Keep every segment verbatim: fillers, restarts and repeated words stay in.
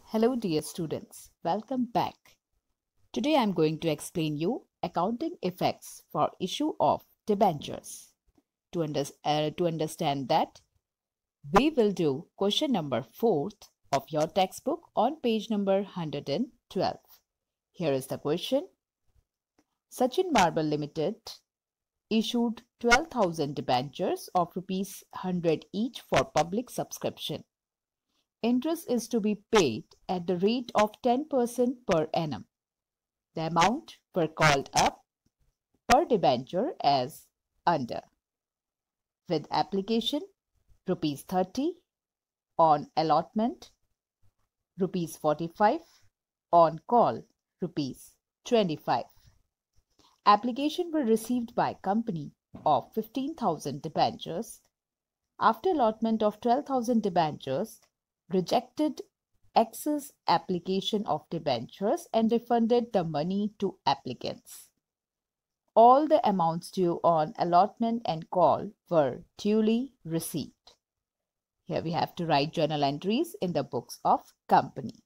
Hello dear students, welcome back. Today I am going to explain you accounting effects for issue of debentures. To, under, uh, to understand that, we will do question number fourth of your textbook on page number one hundred twelve. Here is the question. Sachin Marble Limited issued twelve thousand debentures of rupees one hundred each for public subscription. Interest is to be paid at the rate of ten percent per annum. The amount were called up per debenture as under. With application, rupees thirty, on allotment, rupees forty-five, on call, rupees twenty-five. Application were received by company of fifteen thousand debentures. After allotment of twelve thousand debentures, rejected excess application of debentures and refunded the money to applicants. All the amounts due on allotment and call were duly received. Here we have to write journal entries in the books of company.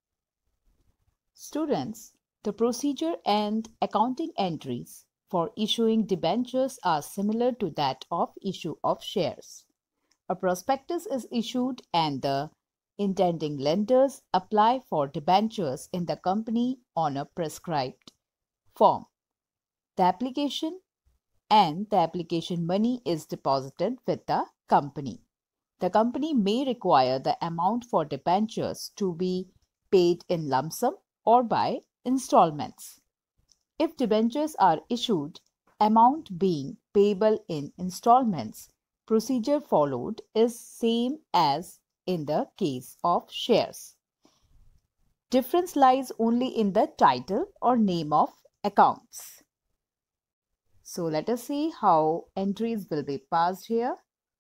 Students, the procedure and accounting entries for issuing debentures are similar to that of issue of shares. A prospectus is issued and the intending lenders apply for debentures in the company on a prescribed form. The application and the application money is deposited with the company. The company may require the amount for debentures to be paid in lump sum or by installments. If debentures are issued, amount being payable in installments, procedure followed is same as in the case of shares. Difference lies only in the title or name of accounts. So let us see how entries will be passed here.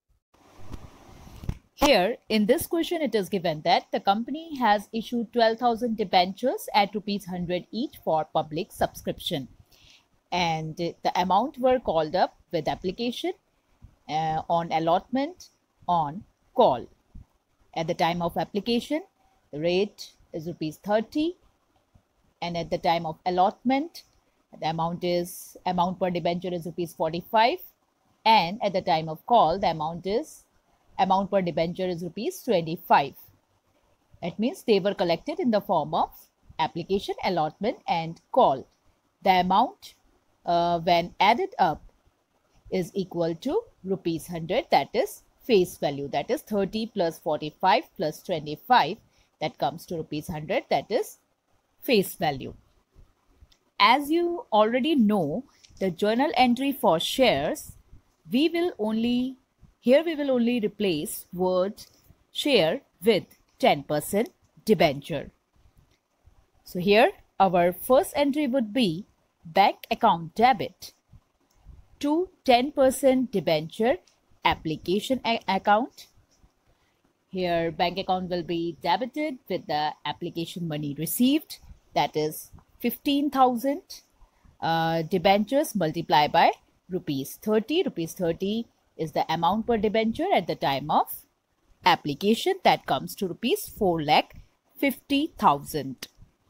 Here in this question it is given that the company has issued twelve thousand debentures at rupees one hundred each for public subscription, and the amount were called up with application, uh, on allotment, on call. At the time of application, the rate is rupees thirty, and at the time of allotment, the amount is amount per debenture is rupees forty-five, and at the time of call, the amount is amount per debenture is rupees twenty-five. It means they were collected in the form of application, allotment, and call. The amount uh, when added up is equal to rupees one hundred, that is face value, that is thirty plus forty-five plus twenty-five, that comes to rupees one hundred, that is face value. As you already know, the journal entry for shares, we will only here we will only replace word share with ten percent debenture. So here our first entry would be bank account debit to ten percent debenture application account. Here bank account will be debited with the application money received, that is fifteen thousand uh, debentures multiplied by rupees thirty. Rupees thirty is the amount per debenture at the time of application, that comes to rupees four lakh fifty thousand.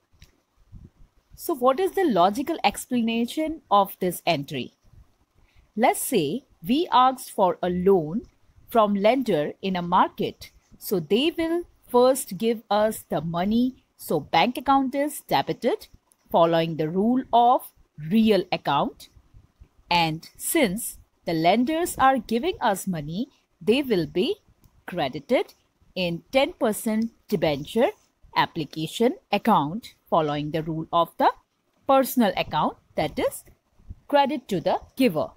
So what is the logical explanation of this entry? Let's say we asked for a loan from lender in a market. So they will first give us the money. So bank account is debited following the rule of real account. And since the lenders are giving us money, they will be credited in ten percent debenture application account following the rule of the personal account, that is credit to the giver.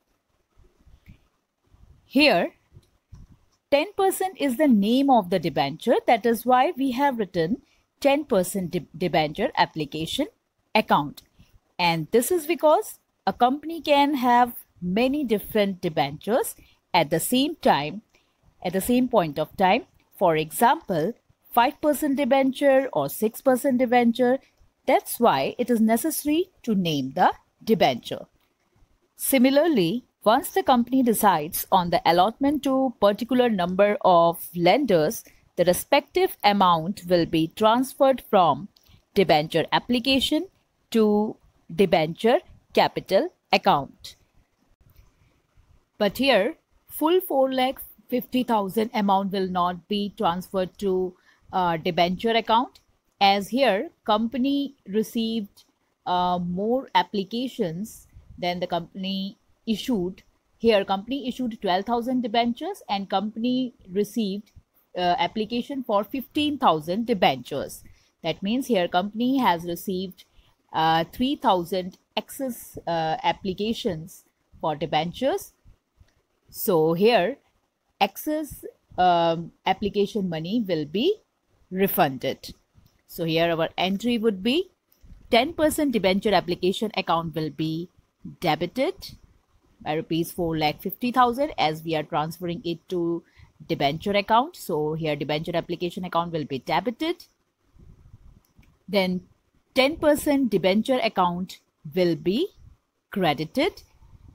Here, ten percent is the name of the debenture. That is why we have written ten percent de debenture application account. And this is because a company can have many different debentures at the same time, at the same point of time. For example, five percent debenture or six percent debenture. That's why it is necessary to name the debenture. Similarly, once the company decides on the allotment to particular number of lenders, the respective amount will be transferred from debenture application to debenture capital account. But here, full four lakh fifty thousand amount will not be transferred to uh, debenture account, as here company received uh, more applications than the company issued. Here company issued twelve thousand debentures and company received uh, application for fifteen thousand debentures. That means here company has received uh, three thousand excess uh, applications for debentures. So here excess um, application money will be refunded. So here our entry would be ten percent debenture application account will be debited by rupees four lakh fifty thousand, as we are transferring it to debenture account. So here debenture application account will be debited. Then ten percent debenture account will be credited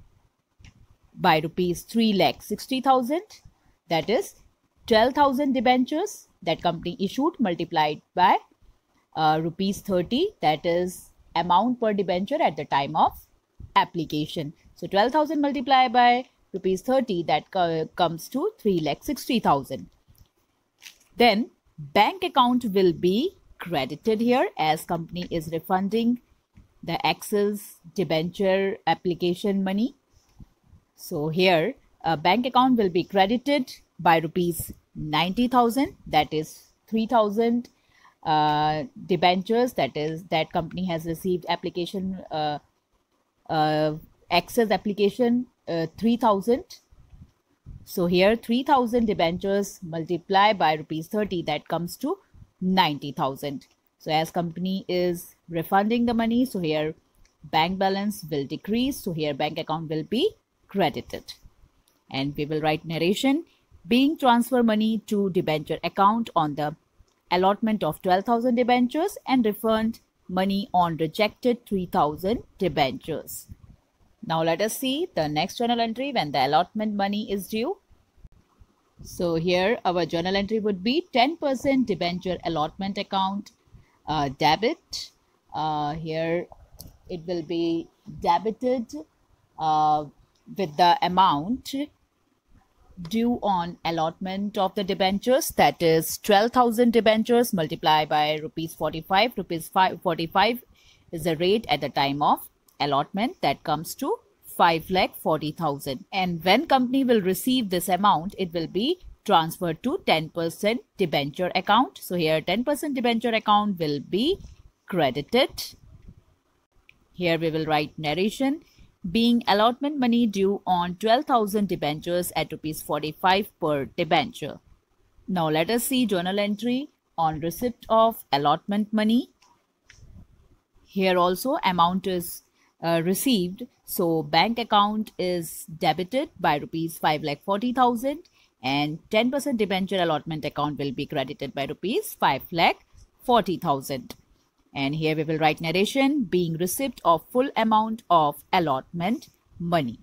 by rupees three lakh sixty thousand, that is twelve thousand debentures that company issued multiplied by uh, rupees thirty, that is amount per debenture at the time of application. So twelve thousand multiplied by rupees thirty, that co comes to three lakh sixty thousand. Then bank account will be credited here, as company is refunding the excess debenture application money. So here a bank account will be credited by rupees ninety thousand, that is three thousand uh, debentures, that is that company has received application uh, uh, excess application uh, three thousand. So here three thousand debentures multiplied by rupees thirty, that comes to ninety thousand. So as company is refunding the money, so here bank balance will decrease. So here bank account will be credited, and we will write narration being transfer money to debenture account on the allotment of twelve thousand debentures and refund money on rejected three thousand debentures. Now let us see the next journal entry when the allotment money is due. So here our journal entry would be ten percent debenture allotment account uh, debit. Uh, here it will be debited uh, with the amount due on allotment of the debentures, that is twelve thousand debentures multiplied by rupees forty-five. Rupees forty-five is the rate at the time of allotment, that comes to five lakh forty thousand. And when company will receive this amount, it will be transferred to ten percent debenture account. So here ten percent debenture account will be credited. Here we will write narration being allotment money due on twelve thousand debentures at rupees forty-five per debenture. Now let us see journal entry on receipt of allotment money. Here also amount is uh, received. So bank account is debited by rupees five lakh forty thousand and ten percent debenture allotment account will be credited by rupees five lakh forty thousand. And here we will write narration being receipt of full amount of allotment money.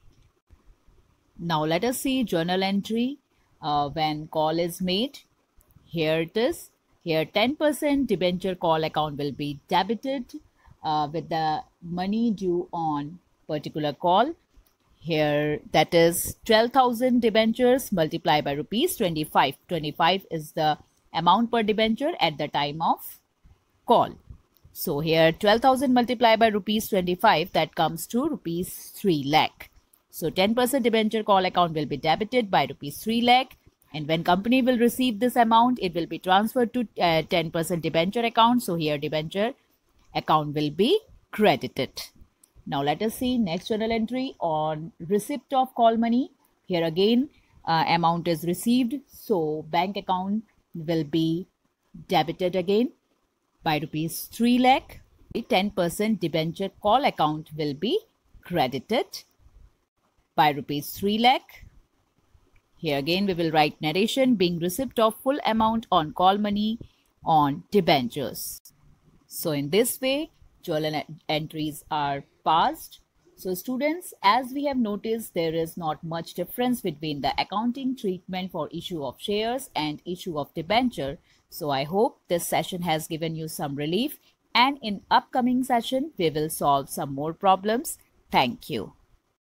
Now let us see journal entry uh, when call is made. Here it is. Here ten percent debenture call account will be debited uh, with the money due on particular call. Here that is twelve thousand debentures multiplied by rupees twenty-five. twenty-five is the amount per debenture at the time of call. So here twelve thousand multiplied by rupees twenty-five, that comes to rupees three lakh. So ten percent debenture call account will be debited by rupees three lakh, and when company will receive this amount, it will be transferred to uh, ten percent debenture account. So here debenture account will be credited. Now let us see next journal entry on receipt of call money. Here again uh, amount is received, so bank account will be debited again by rupees three lakh. ten percent debenture call account will be credited by rupees three lakh. Here again we will write narration being receipt of full amount on call money on debentures. So in this way journal entries are passed. So students, as we have noticed, there is not much difference between the accounting treatment for issue of shares and issue of debenture. So I hope this session has given you some relief, and in upcoming session, we will solve some more problems. Thank you.